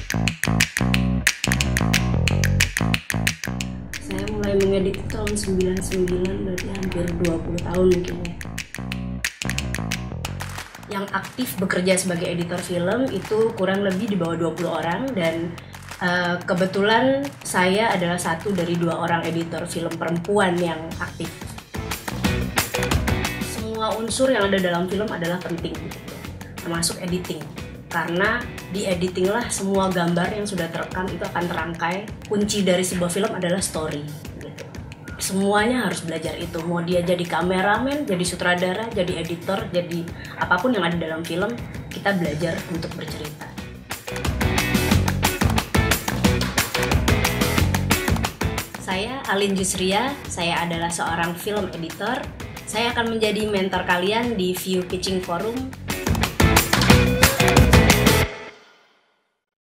Saya mulai mengedit tahun 99, berarti hampir 20 tahun mungkin ya. Yang aktif bekerja sebagai editor film itu kurang lebih di bawah 20 orang, dan kebetulan saya adalah satu dari 2 orang editor film perempuan yang aktif. Semua unsur yang ada dalam film adalah penting, termasuk editing. Karena di editing lah semua gambar yang sudah terekam itu akan terangkai. Kunci dari sebuah film adalah story gitu. Semuanya harus belajar itu. Mau dia jadi kameramen, jadi sutradara, jadi editor, jadi apapun yang ada dalam film, kita belajar untuk bercerita. Saya Alin Jusria, saya adalah seorang film editor. Saya akan menjadi mentor kalian di View Pitching Forum.